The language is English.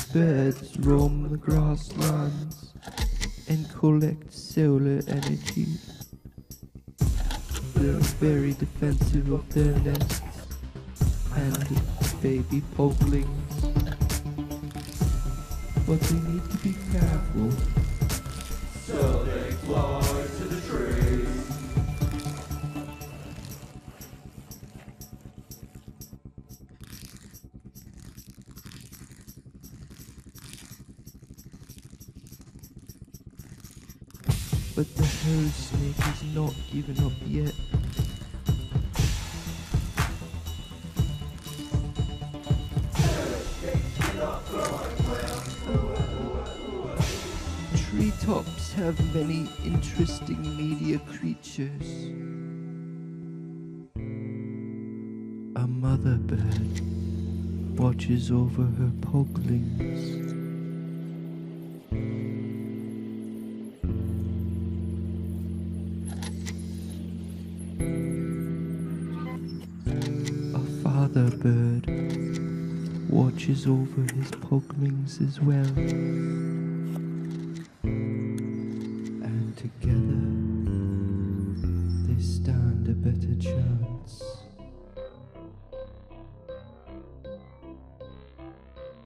birds roam the grasslands and collect solar energy. They're very defensive of their nests and baby poglings, but they need to be careful. So they fly to the trees. But the herd snake has not given up yet. Treetops have many interesting media creatures. A mother bird watches over her poglings. A father bird watches over his poglings as well.